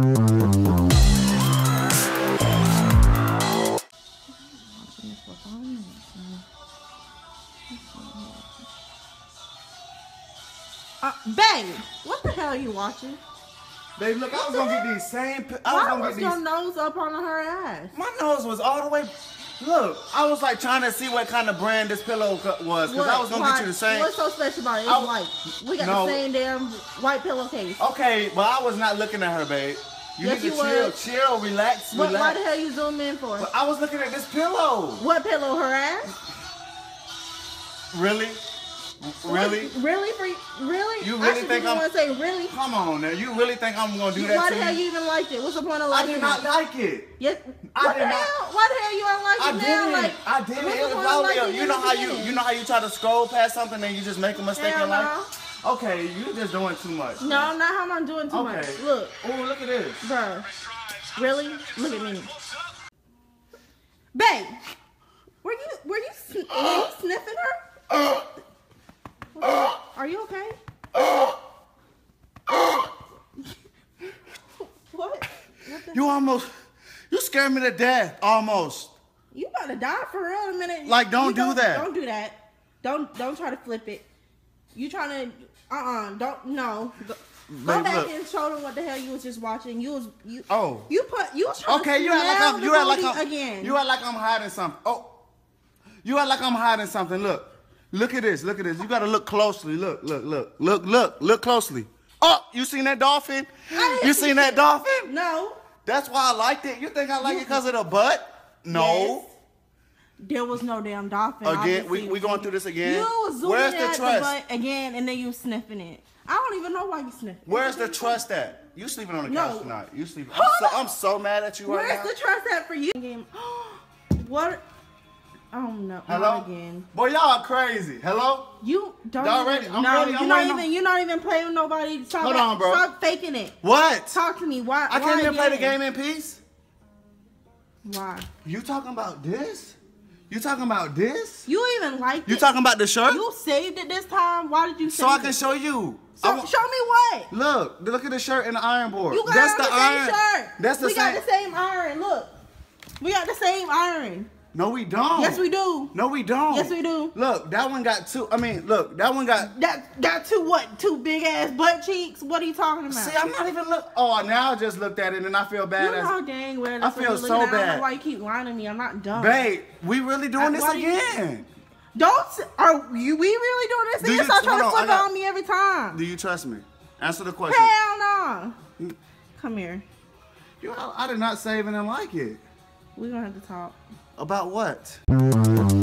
Babe, what the hell are you watching? Babe, look, I was gonna get these same. Why was your nose up on her ass? My nose was all the way. Look, I was like trying to see what kind of brand this pillow was, because I was gonna get you the same. What's so special about it? It's white. We got the same damn white pillowcase. Okay, but I was not looking at her, babe. You need to chill, relax. But why the hell you zoom in for? But I was looking at this pillow. What pillow? Her ass? Really? Really? Really? You really think I'm gonna say really? Come on now. You really think I'm gonna do that Why to the hell you even liked it? What's the point of liking it? I did not like it. Yes. Why the hell you don't like it now? I didn't. It was probably you know how you try to scroll past something and you just make a mistake in life? Okay, you just doing too much. No, not how I'm doing too much. Look. Oh, look at this. Bro. Really? Look at me. Babe, were you sniffing her? Are you okay? What? You scared me to death, almost. You about to die for real in a minute. Like, don't do that. Don't do that. Don't try to flip it. You trying to, don't, no. Go back and show them what the hell you was just watching. You was trying to you act again. You act like I'm hiding something. Oh, you act like I'm hiding something. Look at this. Look at this. You gotta look closely. Look closely. Oh, you seen that dolphin? You seen that dolphin? No. That's why I liked it. You think I like it because of the butt? No. Yes. There was no damn dolphin. Again, we going through this again. You was zooming at the butt again, and then you sniffing it. I don't even know why you sniffing. Where's the trust at? You sleeping on the couch tonight? You sleeping? I'm so mad at you right now. Where's the trust at for you? What? Oh no! Hello? Not again. Boy, y'all crazy. Hello? You don't. Y'all ready? I'm no, ready. you're not even playing with nobody. Hold on, bro. Stop faking it. What? Talk to me. Why? I can't even play the game in peace. Why? You talking about this? You talking about this? You even liked it. You talking about the shirt? You saved it this time. Why did you save it? So I can show you. Show me what? Look at the shirt and the iron board. You got the same shirt. That's the same. We got the same iron. Look. We got the same iron. No, we don't. Yes, we do. No, we don't. Yes, we do. Look, that one got two. I mean, look, that one got. That two what? Two big ass butt cheeks? What are you talking about? See, I'm not even look. Oh, now I just looked at it and I feel bad. You know dang well. I feel so bad. I don't know why you keep lying to me. I'm not dumb. Babe, we really doing this again. We really doing this again? Stop trying to flip it on me every time. Do you trust me? Answer the question. Hell no. Come here. I did not save it and like it. We're gonna have to talk. About what?